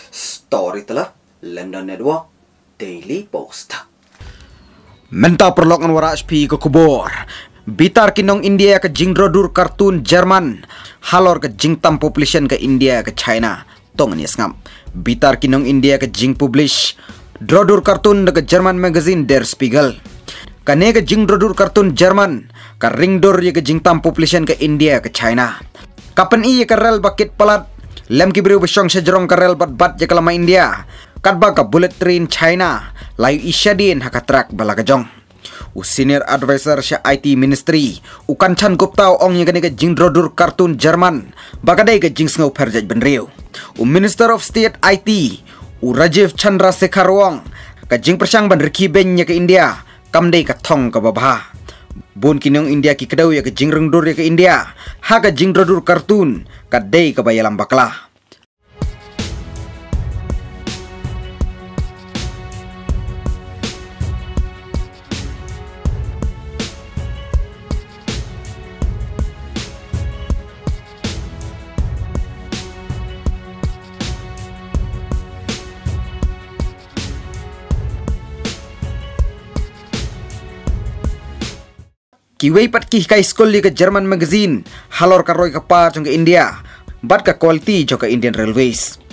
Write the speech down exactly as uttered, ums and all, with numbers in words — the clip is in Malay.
Story telah London Network Daily Post. Menta perlokan wara H P ke kubur. Bitar kinong India ke jingdrodur kartun Jerman. Halor ke jingtam population ke India ke China. Tong ni ngam. Bitar kinong India ke jing publish. Drodur kartun ke Jerman magazine Der Spiegel. Kane ke jingdrodur kartun Jerman. Ka ringdor ye ke jingtam population ke India ke China. Kapan i ke rel bakit palat. Lem kibriu besyong sejerong ke rel bat-bat je kalama India. Kadba ka bullet train China. Layu isyadin hakatrak balagajong. U senior advisor sya I T ministry. U kanchan guptau ong yang ke jingdrodur kartun Jerman. Bakadai ke jing sengau perjaj benriu. U minister of state I T. U Rajiv Chandra Sekhar Wong. Ka jing persyang ban reki bennya ke India. Kamdai ka thong ka babah. Bun kinong India ki kedau ya ke jing rengdur ya ke India. Ha ka jingdrodur kartun. Kadai ka bayalam baklah. Kiwei pat kih kai skol ke Jerman magazine halor ka roy ka par jong ke India bat ka quality jo ka Indian Railways.